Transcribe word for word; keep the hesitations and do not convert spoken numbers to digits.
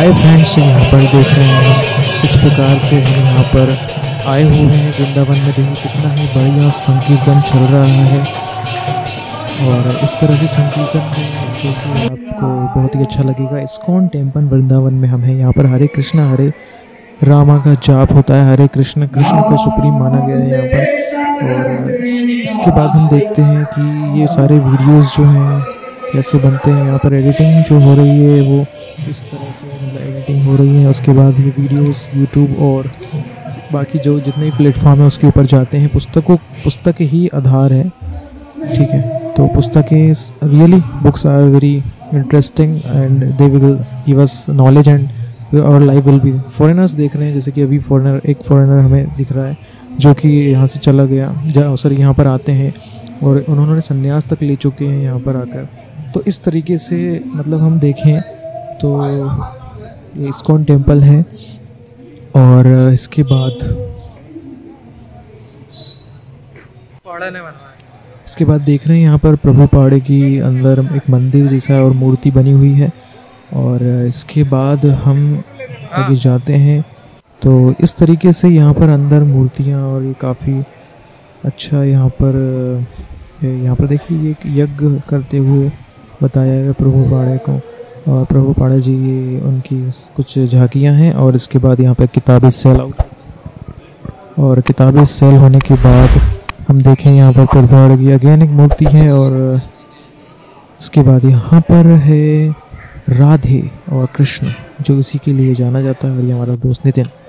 Hi friends, यहाँ पर देख रहे हैं हम इस प्रकार से हम यहाँ पर आए हुए हैं वृंदावन में। देखिए कितना ही बढ़िया संकीर्तन चल रहा है और इस तरह से संकीर्तन में जो कि आपको बहुत ही अच्छा लगेगा। इस्कॉन टेम्पल वृंदावन में हम हैं। यहाँ पर हरे कृष्णा हरे रामा का जाप होता है। हरे कृष्ण कृष्ण को सुप्रीम माना गया है यहाँ पर। और इसके बाद हम देखते हैं कि ये सारे वीडियोस जो हैं कैसे बनते हैं। यहाँ पर एडिटिंग जो हो रही है वो इस तरह से मतलब एडिटिंग हो रही है। उसके बाद ये वीडियोस यूट्यूब और बाकी जो जितने भी प्लेटफॉर्म है उसके ऊपर जाते हैं। पुस्तकों पुस्तक ही आधार है, ठीक है। तो पुस्तकें really books are very interesting and they will give us knowledge and और लाइफ विल बी। फॉरेनर्स देख रहे हैं, जैसे कि अभी फॉरेनर एक फॉरेनर हमें दिख रहा है जो कि यहाँ से चला गया, सर यहाँ पर आते हैं और उन्होंने संन्यास तक ले चुके हैं यहाँ पर आकर। तो इस तरीके से मतलब हम देखें तो ये इस्कॉन टेम्पल है। और इसके बाद इसके बाद देख रहे हैं यहाँ पर प्रभु पाड़े की अंदर एक मंदिर जैसा और मूर्ति बनी हुई है। और इसके बाद हम आगे जाते हैं तो इस तरीके से यहाँ पर अंदर मूर्तियाँ और ये काफ़ी अच्छा यहाँ पर यहाँ पर देखिए एक यज्ञ करते हुए बताया गया प्रभु पाड़े को। और प्रभु पाड़े जी ये उनकी कुछ झांकियाँ हैं। और इसके बाद यहाँ पर किताबें सेल आउट और किताबें सेल होने के बाद हम देखें यहाँ पर प्रभु पाड़े की अगेन एक मूर्ति है। और इसके बाद यहाँ पर है राधे और कृष्ण जो इसी के लिए जाना जाता है। और ये हमारा दोस्त नितिन।